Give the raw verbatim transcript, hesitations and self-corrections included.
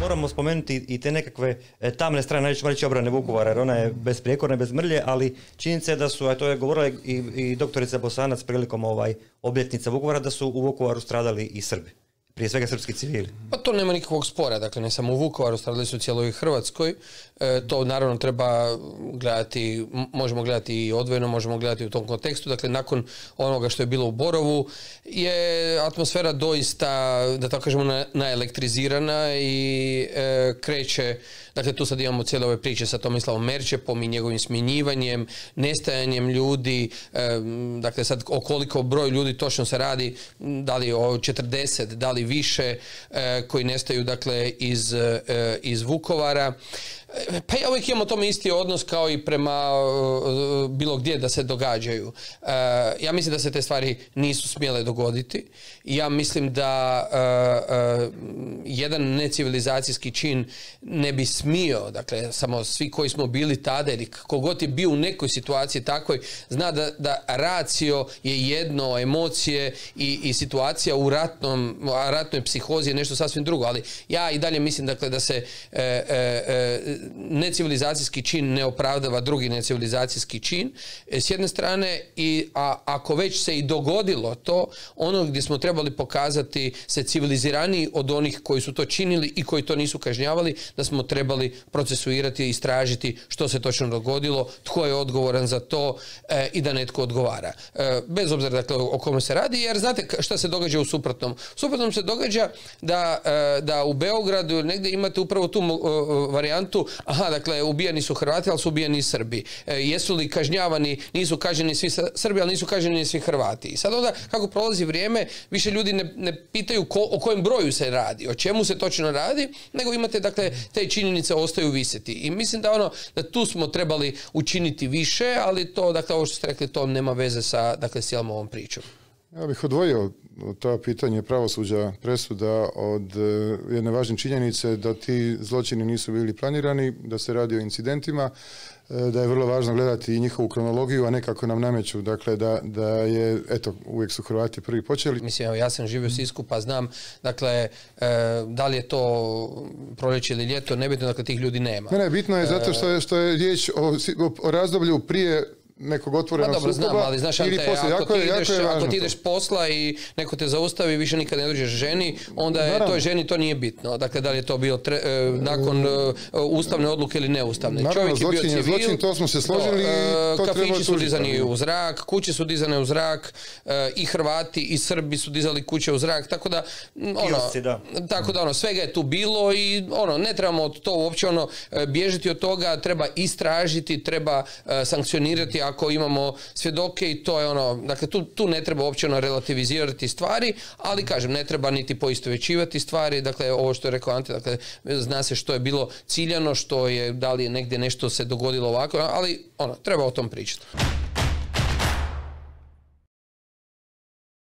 moramo spomenuti i te nekakve tamne strane, neću reći obrane Vukovara, jer ona je besprijekorna, bez mrlje, ali činjenica je da su, a to je govorila i, i doktorica Bosanac prilikom ovaj obljetnica Vukovara, da su u Vukovaru stradali i Srbi. Prije svega srpski civili. Pa to nema nikakvog spora, dakle ne samo u Vukovaru, stradali su u cijeloj Hrvatskoj. E, to naravno treba gledati, možemo gledati i odvojeno, možemo gledati u tom kontekstu. Dakle, nakon onoga što je bilo u Borovu je atmosfera doista, da tako kažemo, naelektrizirana i e, kreće, dakle tu sad imamo cijele ove priče sa Tomislavom Merčepom i njegovim smjenjivanjem, nestajanjem ljudi, e, dakle sad o koliko broj ljudi točno se radi, da li o četrdeset, da li više, e, koji nestaju dakle iz, e, iz Vukovara. Pa ja uvijek imam o tome isti odnos kao i prema uh, bilo gdje da se događaju. Uh, ja mislim da se te stvari nisu smjele dogoditi. Ja mislim da uh, uh, jedan necivilizacijski čin ne bi smio, dakle samo svi koji smo bili tada ili kogod je bio u nekoj situaciji takvoj, zna da, da racio je jedno, emocije i, i situacija u ratnom, ratnoj psihozi je nešto sasvim drugo, ali ja i dalje mislim dakle da se uh, uh, necivilizacijski čin ne opravdava drugi necivilizacijski čin s jedne strane, i, a ako već se i dogodilo to, ono gdje smo trebali pokazati se civiliziraniji od onih koji su to činili i koji to nisu kažnjavali, da smo trebali procesuirati i istražiti što se točno dogodilo, tko je odgovoran za to e, i da netko odgovara. E, bez obzira dakle o kome se radi, jer znate šta se događa u suprotnom. U suprotnom se događa da, e, da u Beogradu negdje imate upravo tu e, varijantu. Aha, dakle, ubijani su Hrvati, ali su ubijani i Srbi. E, jesu li kažnjavani, nisu kažnjeni svi Srbi, ali nisu kažnjeni svi Hrvati. I sad onda, kako prolazi vrijeme, više ljudi ne, ne pitaju ko, o kojem broju se radi, o čemu se točno radi, nego imate, dakle, te činjenice ostaju visiti. I mislim da ono, da tu smo trebali učiniti više, ali to, dakle, ovo što ste rekli, to nema veze sa, dakle, s cijelom ovom pričom. Ja bih odvojio to pitanje pravosuđa presuda od jedne važne činjenice da ti zločini nisu bili planirani, da se radi o incidentima, da je vrlo važno gledati i njihovu kronologiju, a ne kako nam nameću, dakle da, da je, eto, uvijek su Hrvati prvi počeli. Mislim, evo, ja sam živio u Sisku pa znam, dakle, e, da li je to proljeće ili ljeto, nebitno, dakle, tih ljudi nema. Ne, ne, bitno je zato što je, što je riječ o, o razdoblju prije nekog otvorenog sukoba. Znam, ali znaš, ili te, poslije, ako, jako ti je, ideš, jako je ako ti ideš posla i neko te zaustavi, više nikad ne dođeš ženi, onda je toj ženi to nije bitno. Dakle, da li je to bilo tre, eh, nakon uh, ustavne odluke ili neustavne. Naravno, Čovjek je bio civil, zločin, to smo se složili. To, uh, kafići su dizani u zrak, kuće su dizane u zrak, uh, i Hrvati i Srbi su dizali kuće u zrak, tako da ono, Kiosci, da. tako da ono, svega je tu bilo i ono, ne trebamo od to uopće ono, bježiti od toga, treba istražiti, treba uh, sankcionirati ako imamo svjedoke i to je ono, dakle tu, tu ne treba uopće ono relativizirati stvari, ali kažem, ne treba niti poistovjećivati stvari, dakle ovo što je rekao Ante, dakle zna se što je bilo ciljano, što je, da li je negdje nešto se dogodilo ovako, ali ono, treba o tom pričati.